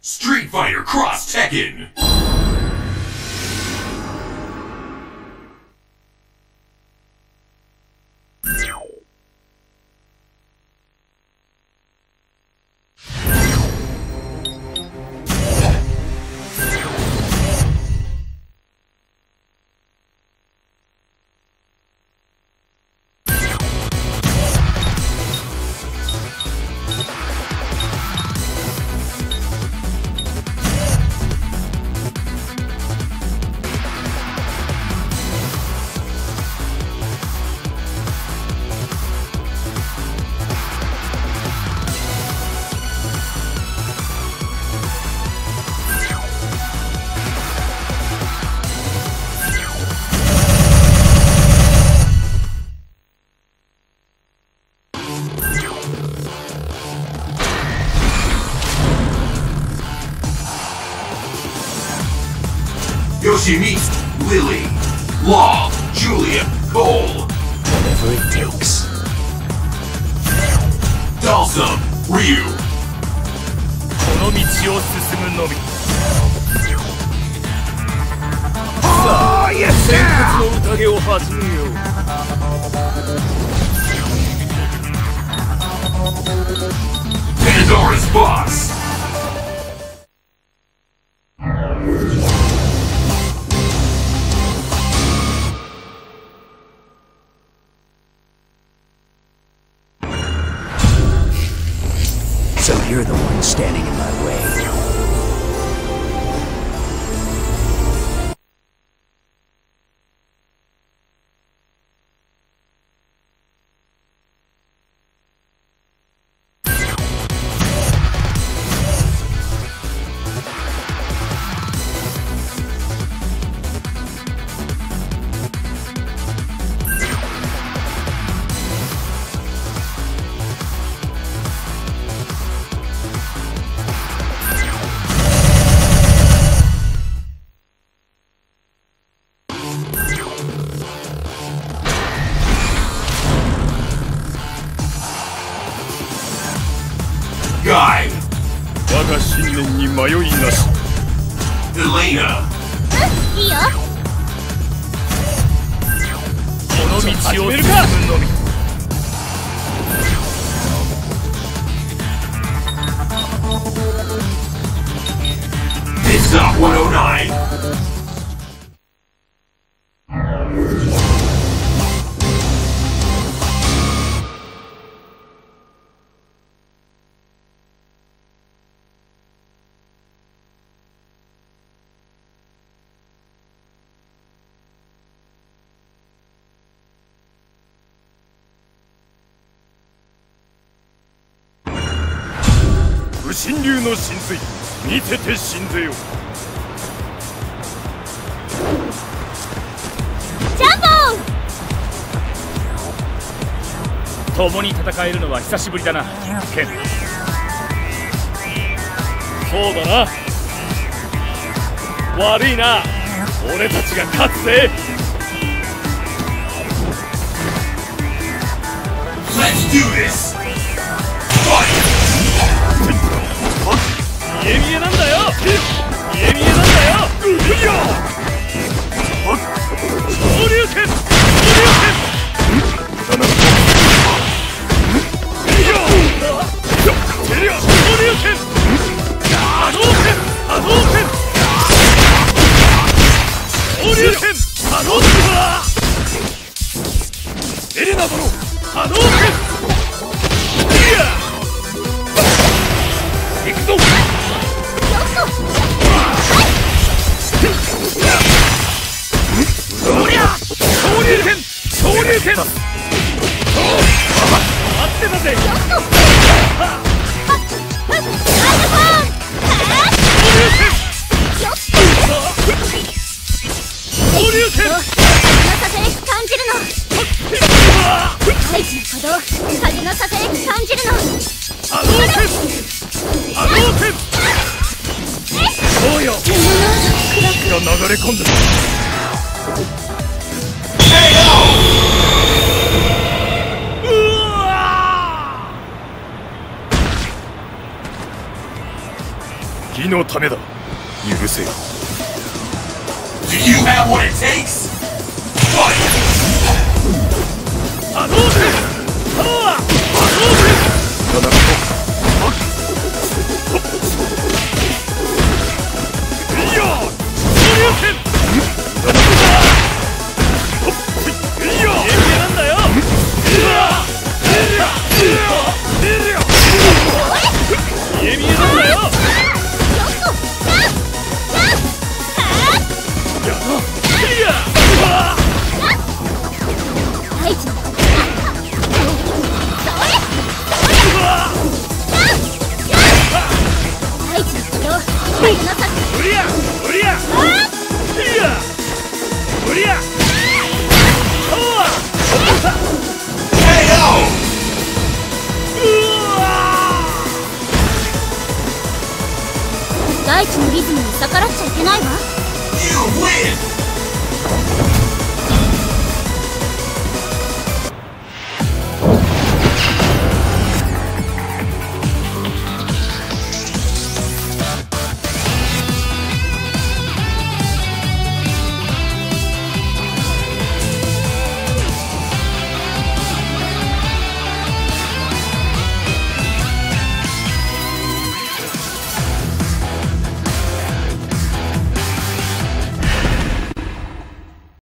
Street Fighter Cross Tekken! Yoshi meets Lily, Law, Julia, Cole. Whatever it takes. Dalsum, Ryu. この道を進むのみ。さあ、戦慄の宴を始めよう。 Pandora's Boss. So you're the one standing in my way. Guy. 我が信念に迷いなし。 Elena. いいよ。 この道を進むのみ。 It's Up 109. 不神流の神髄、見てて信ぜよ。 ジャンボ共に戦えるのは久しぶりだな、ケン。そうだな。悪いな、俺たちが勝つぜ。 Let's do this! Fight! 見え見えなんだよ。見え見えなんだよ。昇竜拳、昇竜拳。昇竜拳。波動拳、波動拳。昇竜拳、波動拳。エレナ殿、波動拳。行くぞ。昇竜拳、昇竜拳。待ってたぜ。昇竜拳。 ささやき感じるの。大地の鼓動、風のささやき感じるの。 波動拳、波動拳。そうよ。火が流れ込んでる。 義のためだ。許せよ。 Do you have what it takes? Fight! 波動拳パワー波動拳だいや昇竜拳いやなんだよ見え見えなんだよ大地のリズムに逆らっちゃいけないわ。 You win!